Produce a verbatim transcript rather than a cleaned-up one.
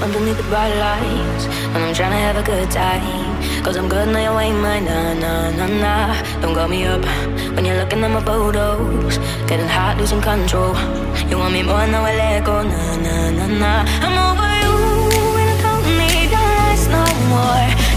underneath the bright lights, and I'm trying to have a good time. Cause I'm good now, you ain't mine, nah, nah, nah, nah. Don't call me up when you're looking at my photos. Getting hot, losing control. You want me more, now I let go, nah, nah, nah, nah. I'm over you, and I don't need the lights no more.